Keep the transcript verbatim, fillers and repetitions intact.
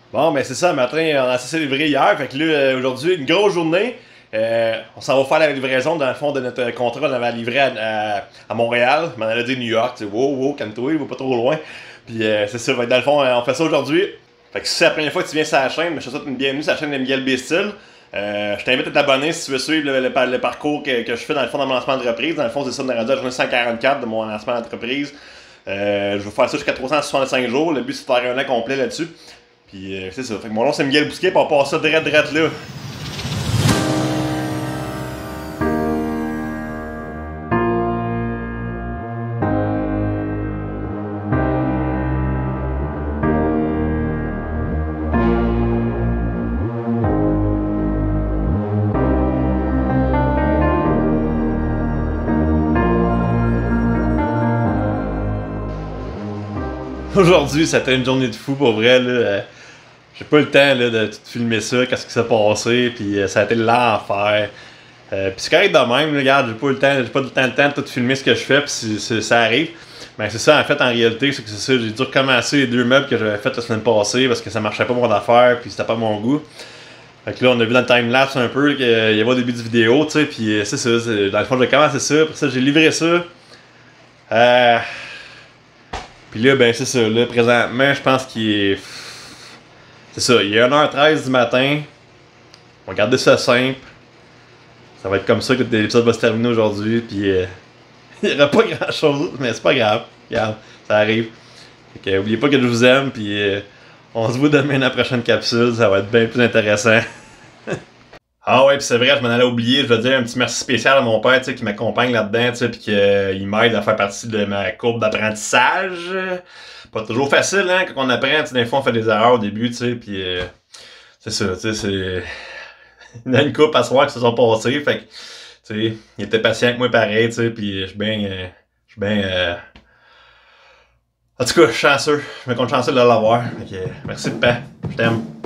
Bon, ben c'est ça, matin, on a cessé livré hier. Fait que là, euh, aujourd'hui, une grosse journée. Euh, on s'en va faire la livraison dans le fond de notre contrat. On avait livré à, à, à Montréal, mais on allait dire New York. Tu sais, wow, wow, calme-toi, il va pas trop loin. Puis euh, c'est ça, fait que dans le fond, euh, on fait ça aujourd'hui. Fait que si c'est la première fois que tu viens sur la chaîne, je te souhaite une bienvenue sur la chaîne de Miguel Bestil. Euh, je t'invite à t'abonner si tu veux suivre le, le, le parcours que, que je fais dans le fond dans mon lancement d'entreprise. Dans le fond, c'est ça, on est rendu à la journée cent quarante-quatre de mon lancement d'entreprise. Euh, je vais faire ça jusqu'à trois cent soixante-cinq jours. Le but, c'est de faire un an complet là-dessus. Puis euh, c'est ça. Fait que mon nom, c'est Miguel Bousquet, puis on passe ça direct, direct là. Aujourd'hui, c'était une journée de fou pour vrai. Là. Euh, j'ai pas eu le temps là, de tout filmer ça, qu'est-ce qui s'est passé, puis euh, ça a été l'enfer. Euh, puis c'est correct de même, là, regarde, j'ai pas eu le temps, j'ai pas tout le temps le temps de tout filmer ce que je fais, puis ça arrive. Mais c'est ça, en fait, en réalité, c'est que c'est ça, j'ai dû recommencer les deux meubles que j'avais fait la semaine passée parce que ça marchait pas mon affaire, puis c'était pas mon goût. Fait que là, on a vu dans le timelapse un peu qu'il y avait au début du vidéo, tu sais, puis euh, c'est ça, dans le fond, j'ai commencé ça, après ça, j'ai livré ça. Euh. Puis là, ben c'est ça, là, présentement, je pense qu'il est... C'est ça, il est une heure treize du matin. On va garder ça simple. Ça va être comme ça que l'épisode va se terminer aujourd'hui, puis euh, il n'y aura pas grand chose, mais c'est pas grave. Regarde, ça arrive. Fait que, oubliez pas que je vous aime, puis euh, on se voit demain dans la prochaine capsule, ça va être bien plus intéressant. Ah ouais, pis c'est vrai, je m'en allais oublier, je veux dire un petit merci spécial à mon père, tu sais, qui m'accompagne là-dedans, tu sais, pis qu'il m'aide à faire partie de ma courbe d'apprentissage. Pas toujours facile, hein, quand on apprend, tu sais, des fois on fait des erreurs au début, tu sais, pis euh, c'est ça, tu sais, c'est... Il y a une couple à soir qui se sont passées, fait que, tu sais, il était patient avec moi pareil, tu sais, pis je suis bien... Euh, je suis bien... Euh... En tout cas, je suis chanceux, je me compte chanceux de l'avoir, fait que, merci papa, je t'aime.